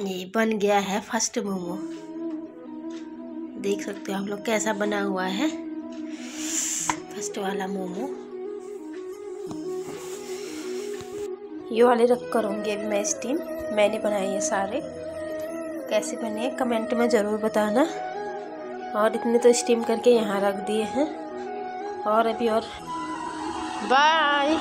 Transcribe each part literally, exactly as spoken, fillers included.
ये बन गया है फर्स्ट मोमो। देख सकते हो आप लोग कैसा बना हुआ है फर्स्ट वाला मोमो। ये वाले रख कर होंगे अभी मैं स्टीम। मैंने बनाए ये सारे, कैसे बने कमेंट में ज़रूर बताना। और इतने तो स्टीम करके यहाँ रख दिए हैं। और अभी और बाय।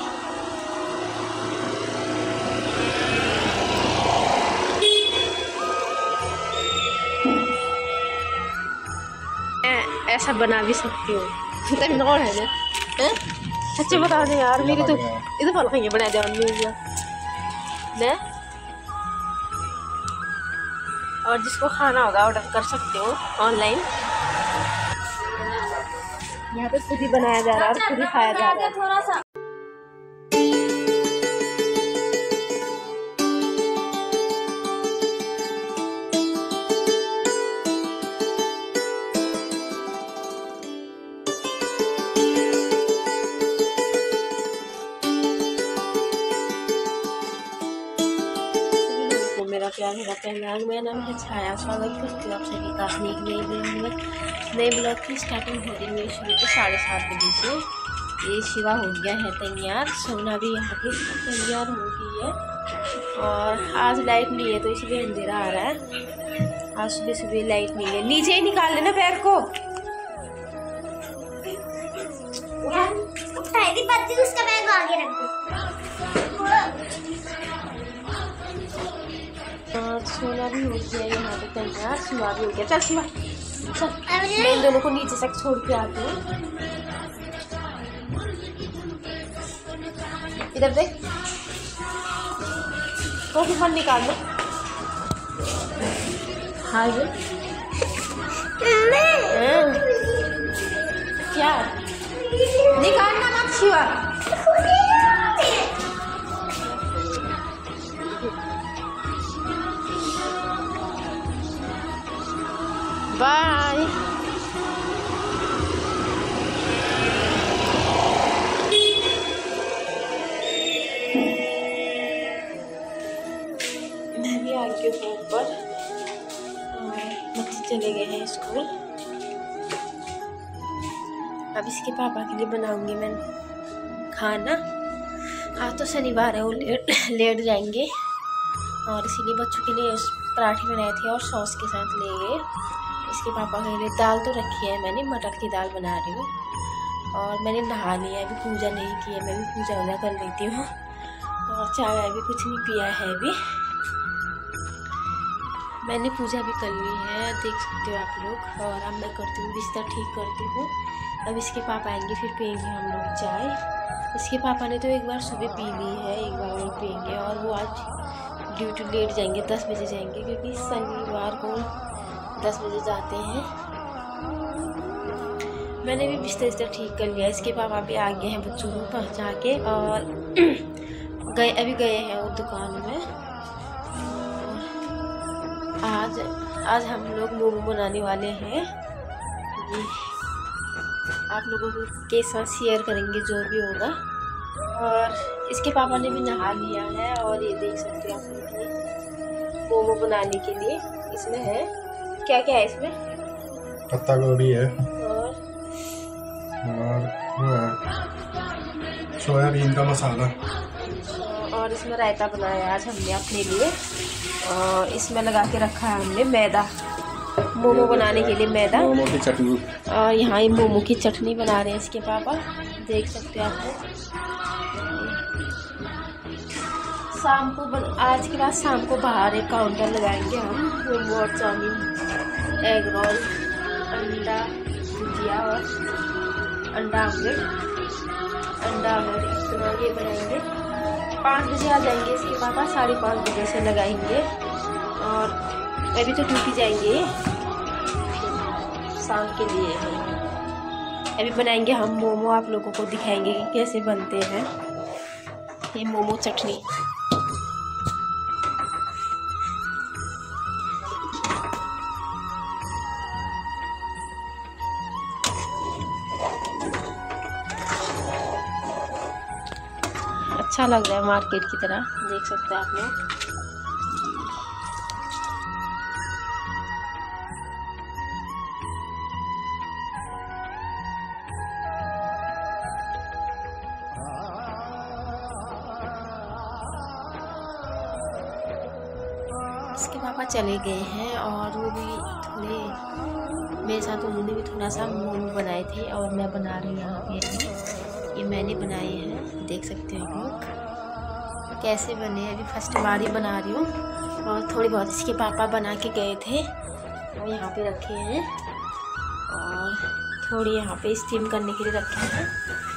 ऐसा बना भी सकती हूँ है ना? सच्चे बता दे यार, मेरी तो इधर फल खाइए बना दे ने। और जिसको खाना होगा ऑर्डर कर सकते हो ऑनलाइन। यहाँ पे खुद ही बनाया जा रहा है और खुद ही खाया जा रहा है। थोड़ा सा मेरा प्यार मेरा पहचान। मेरा नाम है छाया। स्वागत करती हूँ आप सभी का अपनी एक नई ब्लॉग में। नए ब्लॉग की स्टार्टिंग हो रही है शुरू के साढ़े सात बजे से। ये शिवा हो गया है तैयार, सोना भी यहाँ पे तैयार हो गई है। और आज लाइट नहीं है तो इसलिए अंधेरा आ रहा है। आज सुबह सुबह लाइट नहीं है। नीचे ही निकाल लेना पैर को। उसका बैग आगे रख दो। सोना भी हो गया यहाँ पे तैयार, शिवा भी हो गया। चल शिवा चल, मैं इन दोनों को नीचे तक छोड़ के आती हूँ। इधर देख, तो फिर फल निकाल लो। हाँ ये क्या निकालना मत शिवा। बाय। मैं भी आ गई हूँ ऊपर। बच्चे चले गए हैं स्कूल। अब इसके पापा के लिए बनाऊंगी मैं खाना। आज तो शनिवार है, वो लेट लेट जाएंगे और इसीलिए बच्चों के लिए पराठे बनाए थे और सॉस के साथ ले गए। इसके पापा के लिए दाल तो रखी है मैंने, मटर की दाल बना रही हूँ। और मैंने नहा लिया है, अभी पूजा नहीं की है। मैं भी पूजा वूजा कर लेती हूँ। और चाय अभी कुछ नहीं पिया है अभी। मैंने पूजा भी कर ली है, देख सकते हो आप लोग। और अब मैं करती हूँ बिस्तर ठीक करती हूँ। अब इसके पापा आएंगे फिर पियेंगे हम लोग चाय। इसके पापा ने तो एक बार सुबह पी ली है, एक बार नहीं पियेंगे। और वो आज ड्यूटी लेट जाएंगे, दस बजे जाएंगे, क्योंकि शनिवार को दस बजे जाते हैं। मैंने भी बिस्तर बिस्तर ठीक कर लिया। इसके पापा भी आ गए हैं बच्चों को पहुँचा के। और गए अभी गए हैं वो दुकान में। आज आज हम लोग मोमो बनाने वाले हैं। ये आप लोगों के साथ शेयर करेंगे जो भी होगा। और इसके पापा ने भी नहा लिया है। और ये देख सकते हो आप लोग, मोमो बनाने के लिए इसमें है क्या क्या है इसमें? पत्ता गोभी है और और सोयाबीन का मसाला। और इसमें रायता बनाया आज हमने अपने लिए। और इसमें लगा के रखा है हमने मैदा, मोमो बनाने के लिए मैदा। मोमो की चटनी। और यहाँ ये मोमो की चटनी बना रहे हैं इसके पापा, देख सकते हो आप लोग। शाम को बन, आज के बाद शाम को बाहर एक काउंटर लगाएंगे हम। मोमो और चाउमीन, एग रोल, अंडा भुजिया और अंडा ऑमलेट अंडा ऑमलेट इस तरह ये बनाएंगे। पाँच बजे आ जाएंगे इसके पापा, साढ़े पाँच बजे से लगाएंगे। और अभी तो ड्यूटी जाएंगे शाम के लिए। अभी बनाएंगे हम मोमो, आप लोगों को दिखाएंगे कि कैसे बनते हैं ये मोमो चटनी। अच्छा लग रहा है, मार्केट की तरह, देख सकते हैं आप लोग। इसके पापा चले गए हैं और वो भी थोड़े मेरे साथ उन्होंने भी थोड़ा सा मोमो बनाए थे और मैं बना रही हूँ यहाँ पे। ये मैंने बनाए हैं, देख सकते हो आप लोग कैसे बने। अभी फर्स्ट बार ही बना रही हूँ और थोड़ी बहुत इसके पापा बना के गए थे और यहाँ पे रखे हैं और थोड़ी यहाँ पे स्टीम करने के लिए रखे हैं।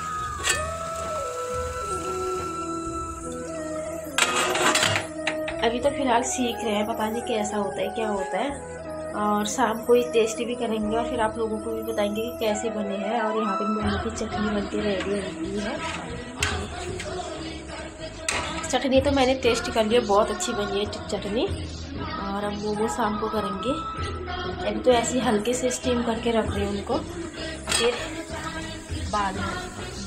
अभी तो फिलहाल सीख रहे हैं, पता नहीं कैसा होता है क्या होता है, और शाम को ही टेस्ट भी करेंगे और फिर आप लोगों को भी बताएंगे कि कैसे बने हैं। और यहाँ पे मोमो की चटनी बनके रेडी हो गई है। चटनी तो मैंने टेस्ट कर लिया, बहुत अच्छी बनी है चटनी। और अब मोमो शाम को करेंगे। अभी तो ऐसे हल्के से स्टीम करके रख रही हूँ उनको, फिर बाद में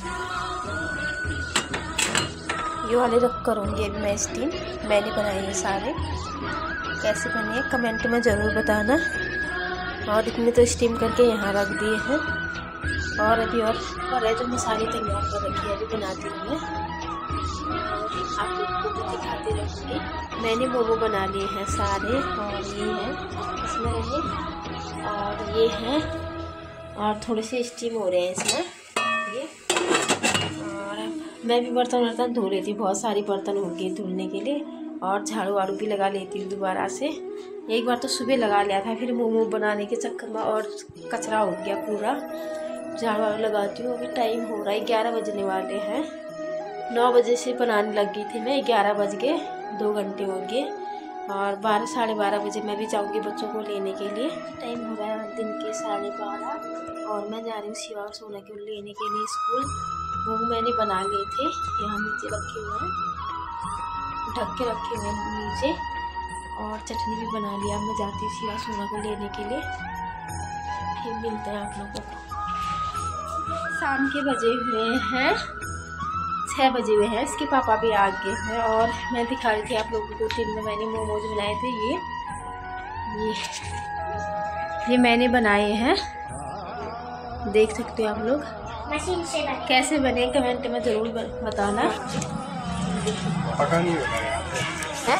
ये वाले रख करूँगी अभी मैं स्टीम। मैंने बनाए हैं सारे, कैसे बने हैं कमेंट में ज़रूर बताना। और इतने तो स्टीम करके यहाँ रख दिए हैं और अभी और और है जो मसाले तैयार कर रखी है अभी बनाती हूँ मैं, आप लोगों को भी दिखाती रहूँगी। मैंने मोमो बना लिए हैं सारे और ये है इसमें रहे और ये है और थोड़े से स्टीम हो रहे हैं इसमें ये। और मैं भी बर्तन वर्तन धो लेती हूँ, बहुत सारी बर्तन हो गए धुलने के लिए और झाड़ू वाड़ू भी लगा लेती हूँ दोबारा से। एक बार तो सुबह लगा लिया था, फिर मोमो बनाने के चक्कर में और कचरा हो गया पूरा, झाड़ू वाड़ू लगाती हूँ। अभी टाइम हो रहा है ग्यारह बजने वाले हैं, नौ बजे से बनाने लग गई थी मैं, ग्यारह बज गए, दो घंटे हो गए। और बारह साढ़े बारह बजे मैं भी जाऊँगी बच्चों को लेने के लिए। टाइम हो रहा है दिन के साढ़े बारह और मैं जा रही हूँ शिवा और सोना को लेने के लिए स्कूल। मोमो मैंने बना लिए थे, यहाँ नीचे रखे हुए हैं, ढक के रखे हुए हैं नीचे, और चटनी भी बना लिया। मैं जाती हूँ शिवा सोना को लेने के लिए, फिर मिलते हैं आप लोगों को। शाम के बजे हुए हैं छः बजे हुए हैं, इसके पापा भी आ गए हैं और मैं दिखा रही थी आप लोगों को टिन में मैंने मोमोज बनाए थे। ये ये ये मैंने बनाए हैं, देख सकते हो आप लोग मशीन से बने। कैसे बने कमेंट में ज़रूर बताना। पका नहीं होता है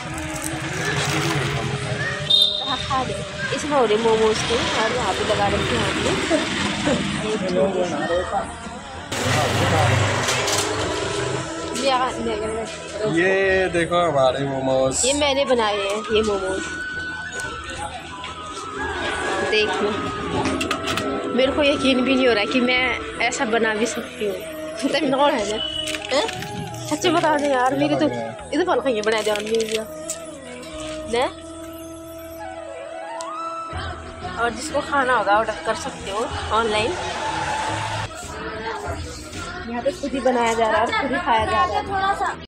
खा दे इसमें हो रहे मोमोज के और यहाँ पे लगा रखे हैं हमने। ये देखो हमारे मोमोज, ये मैंने बनाए हैं ये मोमोज, देख लो। मेरे को यकीन भी नहीं हो रहा कि मैं ऐसा बना भी सकती हूँ। तक नौड़ है ना, सच्ची बता दे यार, मेरी तो इधर फल खाइए बना दे ना। और जिसको खाना होगा ऑर्डर कर सकते हो ऑनलाइन। यहाँ पे खुद ही बनाया जा रहा है और खुद ही खाया जा रहा है।